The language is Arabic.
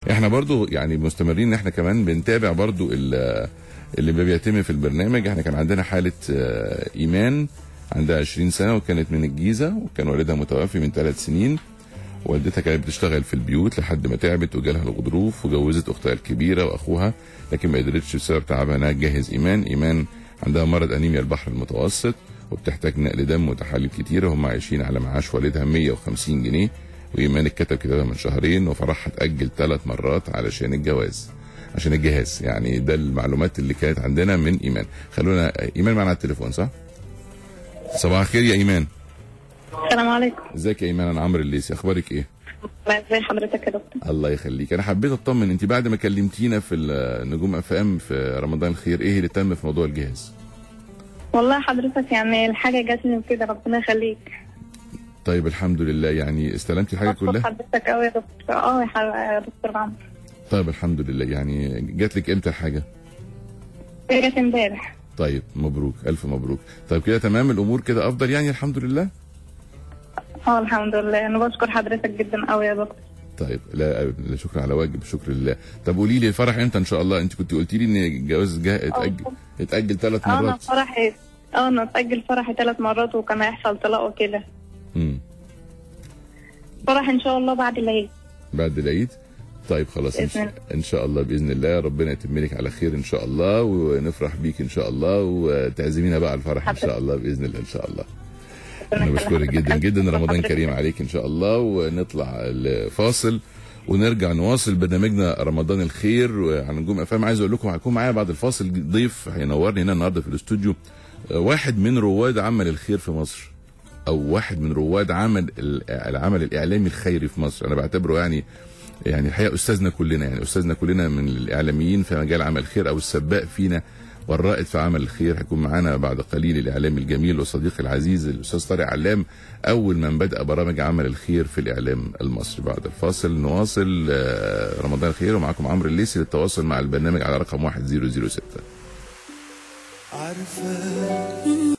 احنا برضو يعني مستمرين ان احنا كمان بنتابع برضو اللي بيتم في البرنامج. احنا كان عندنا حاله ايمان عندها 20 سنه وكانت من الجيزه، وكان والدها متوفي من 3 سنين. والدتها كانت بتشتغل في البيوت لحد ما تعبت وجالها الغضروف، وجوزت اختها الكبيره واخوها، لكن ما قدرتش بسبب تعبها انها تجهز ايمان. ايمان عندها مرض انيميا البحر المتوسط وبتحتاج نقل دم وتحاليل كتيره. هم عايشين على معاش والدها 150 جنيه، وايمان اتكتب كتابها من شهرين وفرحها اتاجل 3 مرات علشان الجهاز. يعني ده المعلومات اللي كانت عندنا من ايمان. خلونا ايمان معنا على التليفون. صح؟ صباح الخير يا ايمان. السلام عليكم. ازيك يا ايمان؟ انا عمرو الليثي، اخبارك ايه؟ ازي حضرتك يا دكتور؟ الله يخليك. انا حبيت اطمن، انت بعد ما كلمتينا في النجوم اف ام في رمضان الخير، ايه اللي تم في موضوع الجهاز؟ والله حضرتك يعني الحاجه جات لي كده، ربنا يخليك. طيب الحمد لله. يعني استلمتي الحاجه كلها؟ حضرتك قوي يا دكتور. يا دكتور عمرو. طيب الحمد لله. يعني جات لك امتى الحاجه؟ جات امبارح. طيب مبروك، الف مبروك. طيب كده تمام، الامور كده افضل يعني الحمد لله. الحمد لله. انا بشكر حضرتك جدا قوي يا دكتور. طيب لا شكرا على واجب، شكر لله. طب قولي لي الفرح امتى ان شاء الله؟ انت كنت قلتي لي ان الجواز اتاجل 3 مرات. انا فرحي انا اتاجل فرحي 3 مرات وكان هيحصل طلاق وكده. فرح ان شاء الله بعد العيد. بعد العيد؟ طيب خلاص ان شاء الله باذن الله ربنا يتم لك على خير ان شاء الله، ونفرح بيك ان شاء الله، وتعزمينا بقى على الفرح ان شاء الله باذن الله ان شاء الله. انا بشكرك جدا جدا، رمضان كريم عليك ان شاء الله. ونطلع الفاصل ونرجع نواصل برنامجنا رمضان الخير على نجوم اف ام. عايز اقول لكم هيكون معايا بعد الفاصل ضيف هينورني هنا النهارده في الاستوديو، واحد من رواد عمل الخير في مصر، او واحد من رواد العمل الاعلامي الخيري في مصر. انا بعتبره يعني الحقيقه استاذنا كلنا من الاعلاميين في مجال عمل الخير، او السباق فينا والرائد في عمل الخير. هيكون معانا بعد قليل الاعلامي الجميل وصديقي العزيز الاستاذ طارق علام، اول من بدا برامج عمل الخير في الاعلام المصري. بعد الفاصل نواصل رمضان الخير، ومعكم عمرو الليثي. للتواصل مع البرنامج على رقم 1006.